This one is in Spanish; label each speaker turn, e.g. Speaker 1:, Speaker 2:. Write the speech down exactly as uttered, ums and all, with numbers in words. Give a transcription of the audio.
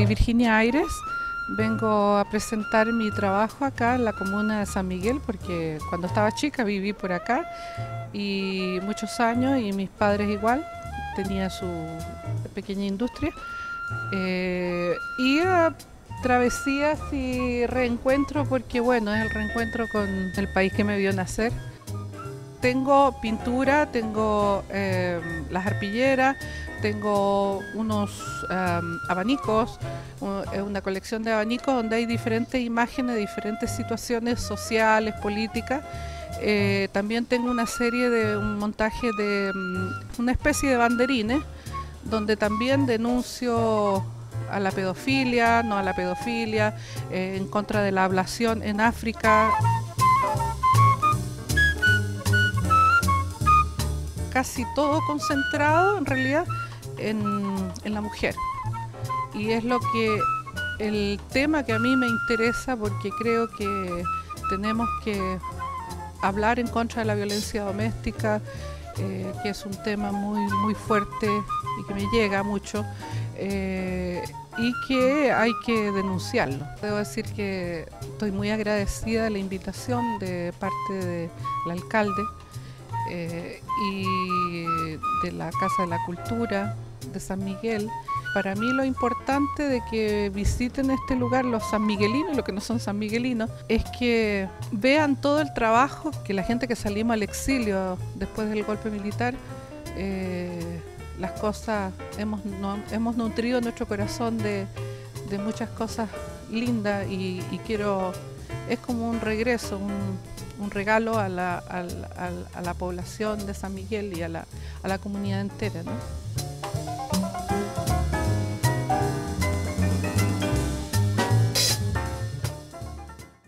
Speaker 1: Virginia Aires. Vengo a presentar mi trabajo acá en la comuna de San Miguel porque cuando estaba chica viví por acá y muchos años y mis padres igual, tenía su pequeña industria. Eh, y a travesías y reencuentro porque bueno, es el reencuentro con el país que me vio nacer. Tengo pintura, tengo eh, las arpilleras, tengo unos eh, abanicos, una colección de abanicos donde hay diferentes imágenes de diferentes situaciones sociales, políticas. Eh, también tengo una serie de un montaje de um, una especie de banderines donde también denuncio a la pedofilia, no a la pedofilia, eh, en contra de la ablación en África. Casi todo concentrado en realidad en, en la mujer. Y es lo que el tema que a mí me interesa porque creo que tenemos que hablar en contra de la violencia doméstica, eh, que es un tema muy, muy fuerte y que me llega mucho, eh, y que hay que denunciarlo. Debo decir que estoy muy agradecida de la invitación de parte del alcalde eh, y de la Casa de la Cultura de San Miguel. Para mí lo importante de que visiten este lugar los sanmiguelinos, los que no son sanmiguelinos, es que vean todo el trabajo que la gente que salimos al exilio después del golpe militar, eh, las cosas, hemos, no, hemos nutrido nuestro corazón de, de muchas cosas lindas y, y quiero, es como un regreso, un, un regalo a la, a, la, a la población de San Miguel y a la, a la comunidad entera, ¿no?